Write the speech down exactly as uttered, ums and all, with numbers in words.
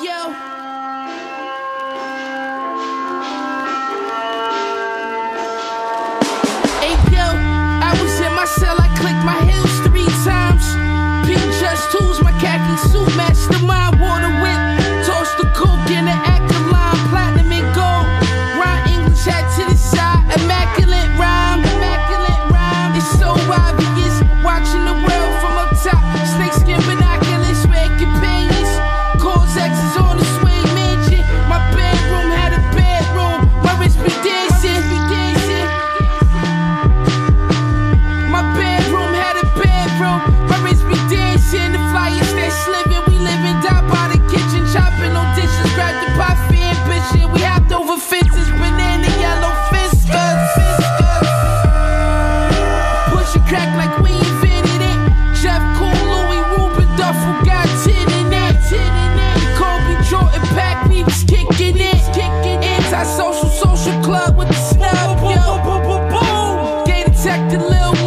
yo. Hey yo, I was in my cell, I clicked my heels three times. Pink just tools, my khaki suit, mastermind, water whip. Toss the coke in the alkaline, platinum and gold. Rhyme English hat to the side, immaculate rhyme, immaculate rhyme. It's so obvious, watching the world from up top. Snakeskin binoculars, red companions. Cause X is on the swing mansion. My bedroom had a bedroom, my wrist be dancing, be dancing. My bedroom had a bedroom, my wrist be dancing. The flyers that slipping, we living down by the kitchen, chopping on dishes, grabbed the pot for ambition. We hopped over fences, banana yellow fiskers. Push and crack like we invented it. Jeff Cool, Louis Ruben, Duffel got tin in it. The Kobe Jordan pack, we was kicking it. Anti-social social club with the snub, yo. Gator Tech, the Lil